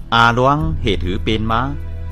อาหลวงเหตุถือเป็นมา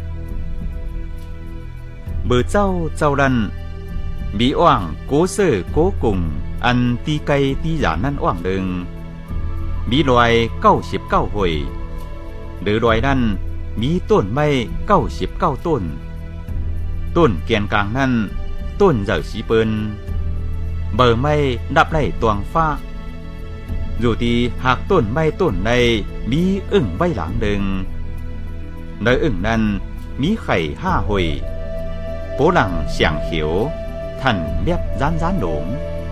เบอร์เจ้าดันมีอ่างโกเซอร์โกกุงอันตีไกตีหยานั่นอ่างเดิงมีรอย99หวยหรือรอยนั่นมีต้นไม้99ต้นต้นเกียนกลางนั่นต้นเหยื่อสีเปิลเบอร์ไม้ดับไล่ตวงฟ้าอยู่ที่หากต้นไม้ต้นในมีอึ่งใบหลังหนึ่งในอึ่งนั้นมีไข่5หวยโปหลังเสียงเขียวท่านเรียบร้านหลง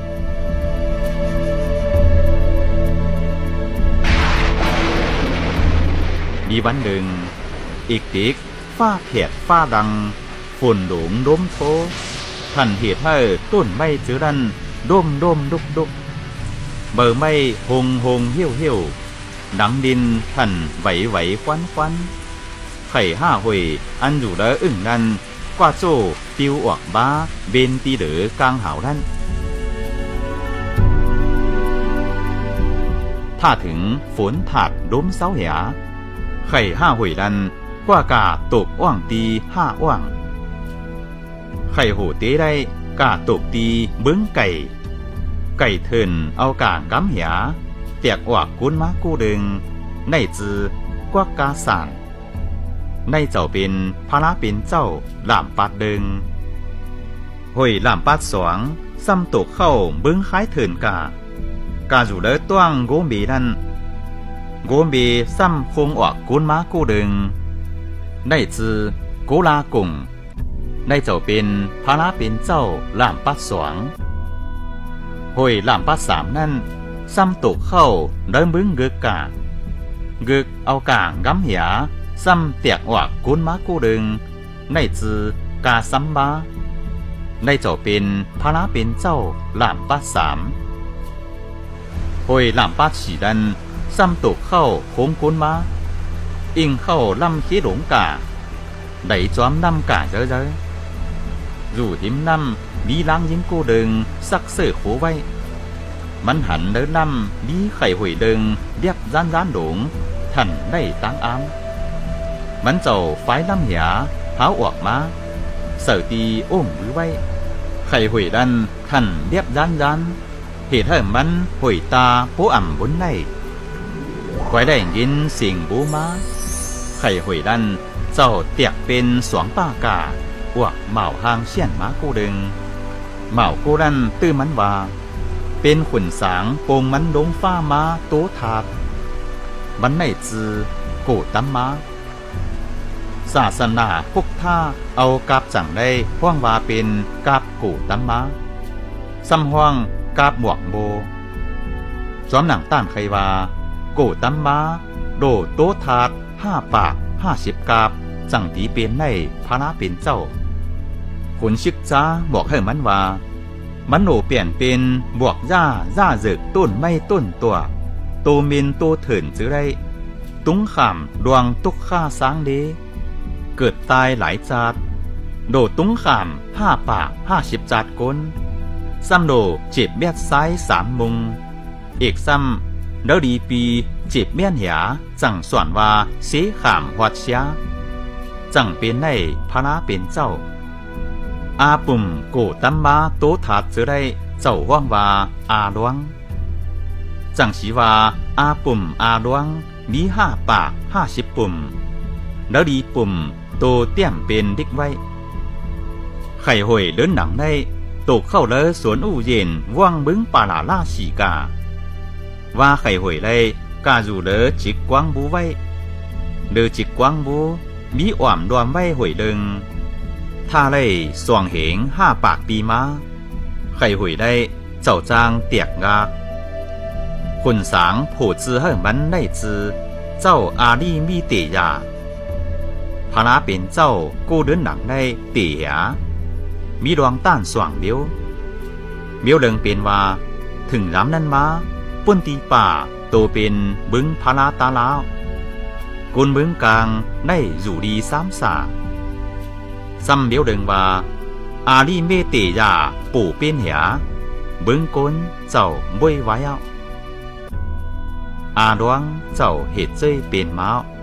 มีวันหนึ่งอีกติกฟ้าเพียดฟ้าดังฝนหลงล้มโถท่านเหตุให้ต้นไม้เจือดันด้มดุกเบอร์ไม้หงเหี้ยวดังดินท่านไหวควันไข่5หวยอันอยู่แล้วอึ่งนั้นกว่าโจ้ปิวออกบ้าเบนตีเหลือกลางหาวนั่นถ้าถึงฝนถาดล้มเสาเหียไข่5หวยดันกว่ากาตกอ่างตี5อ่างไข่โหเต้ได้กาตกตีเบิ้งไก่เถินเอากากำเหียแตกออกกุ้นมากู้ดึงในจือกว่ากาสานในเจ้าเป็นพระเป็นเจ้าหลามปัดดึงหวยหลามปัดสวงซ้ำตกเข้าเบิ้งคล้ายเถินกาอยู่เด้อต้วงโกมบีนั่นโกมบีซ้ำคงออกกุ้นมากู้ดึงในจือโกลากุ่งในเจ้าเป็นพระเป็นเจ้าหลามปัดสวงหวยหลามปัด3นั่นซ้ำตกเข้าเดิมบึ้งเกึกเอากางกำเหียซ้ำเตียกออกกุ้นมากู้ดึงในจือกาซ้ำบ้าในเจ้าเป็นพระเป็นเจ้าหลามปัด3หวยหลามปัด4ดันซ้ำตกเข้าโค้งกุ้นมาอิงเข้าลำขี้หลงกาได้จอมน้ำกาเยอะอยู่ทิมน้ำมีล้างยิงกู้ดึงซักเสือโขไว้มันหันเดินน้ำมีไข่หวยดึงเรียบร้านหลงท่านได้ตั้งอามมันเจ้าไฟล้ำเหียเท้าออกมาเสือตีโอ่งมือไว้ไข่หวยดันท่านเรียบร้านเหตุให้มันหวยตาโปอ่ำบนในคอยได้ยินเสียงบูมาไข่หวยดันเจ้าเตียกเป็นสวงป้ากาอวกเหมาหางเชี่ยนมากูดึงเหมากูดันตื้อมันว่าเป็นขุนสางโปงมันลงฟ้ามาโตถาดมันในจือโกตั้มมาศาสนาพวกท่าเอากาบจังได้ห้องว่าเป็นกาบโกตั้มมาซ้ำห้องกาบหมวกโบจอมหนังต้านใครว่าโกตั้มมาโดโตถาด5 ปาก50 กาบจังตีเป็นในพระเป็นเจ้าขุนชิกจ้าบอกให้มันว่ามันโหเปลี่ยนเป็นบวกย่าเจึกต้นไม่ต้นตัวโตมินโตเถินจื้อได้ตุ้งขามดวงตุกข้าสางเดเกิดตายหลายจาดโดตุ้งขาม5 ปาก50 จาดก้นซ้ำโดเจ็บเบียดซ้าย3 มุงเอกซ้ำเดาดีปีเจ็บเมียนเหียจังส่วนว่าเสขามวัดเชียจังเป็นในพระเป็นเจ้าอาปุ่มโกตั้มมาโตถาดเจอได้เจ้าว่างว่าอาหลวงจังสีว่าอาปุ่มอาหลวงมี5 ปาก50 ปุ่มแล้วดีปุ่มโตเตี้ยมเป็นดิกไว้ไข่หวยเดินหนังได้ตกเข้าเลยสวนอู่เย็นว่างบึ้งป่าหลาล่าสีกาว่าไข่หวยเลยกาอยู่เลยจิกกวางบูไว้เดือจิกกวางบูมีอ่อมดวมไว้หวยดึงถ้าเลยสวงเหง5 ปากปีมาไข่หวยได้เจ้าจางเตียกงาคนสางโผจือให้มันได้จือเจ้าอาลีมีเตียาพระเป็นเจ้ากูเดินหนังได้เตียมีดวงต้านสว่างเดียวเมียวเลิงเป็นว่าถึงล้ำนั้นมาปุ้นตีป่าโตเป็นบึงพระตาลาวกุนบึงกลางได้อยู่ดี3 สาซ้ำเดียวเดิงว่าอาลีเมเตยาปู่เป็นเหียบึงก้นเจ้าบวยไว้อาหลวงเจ้าเหตุเจ้ยเป็นเมา